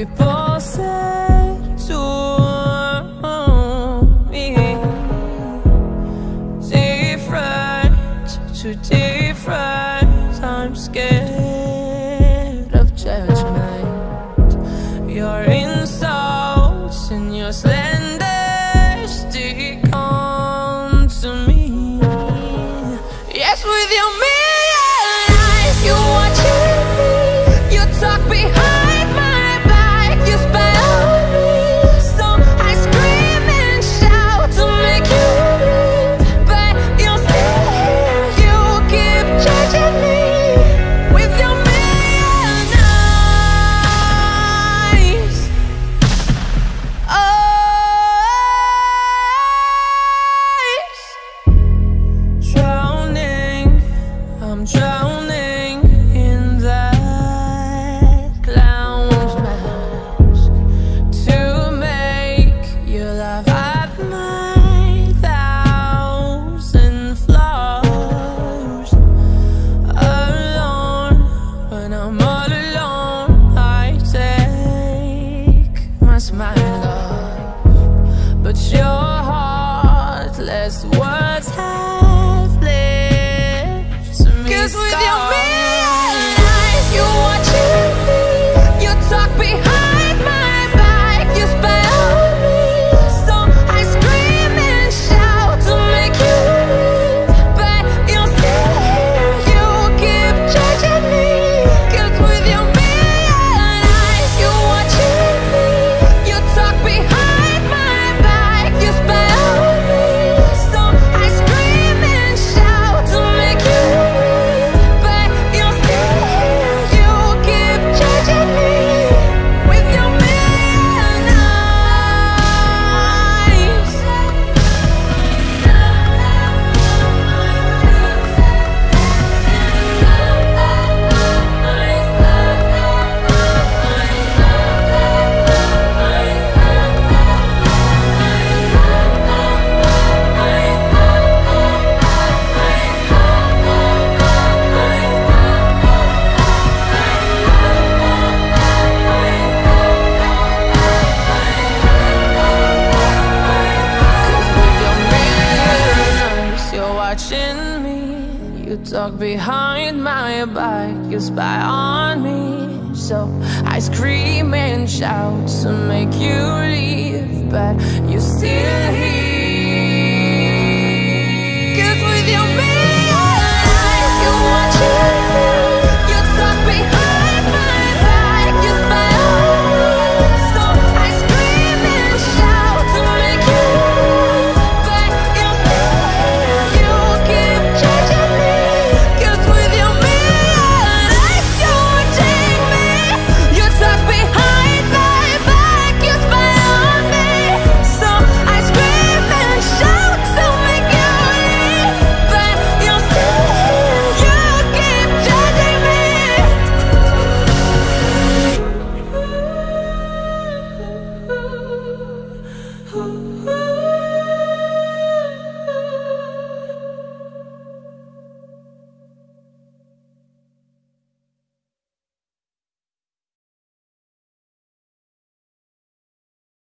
People say to me, different to different. I'm scared of judgment. Your insults and your slander stick on to me. Yes, with your million eyes, you watching me. You talk behind my back, you spy on me. So I scream and shout to make you leave, but you're still here. You keep judging me with your million eyes. Drowning, I'm drowning in that clown's mask to make you laugh at my thousand flaws. Alone, when I'm all alone, I take my smile off, but your heartless words have left me. 'Cause with your million eyes, you watching me. You talk behind my back, you spy on me. So I scream and shout to make you leave, but you're still here. You keep judging me. 'Cause with your million eyes, you watching me. You talk behind my back, you spy on me. So I scream and shout to make you leave, but you're still here. You keep judging me with your million eyes. You're watching me. You talk behind my back, you spy on me. So I scream and shout to make you leave, but you're still here. 'Cause with your million eyes, you're watching me.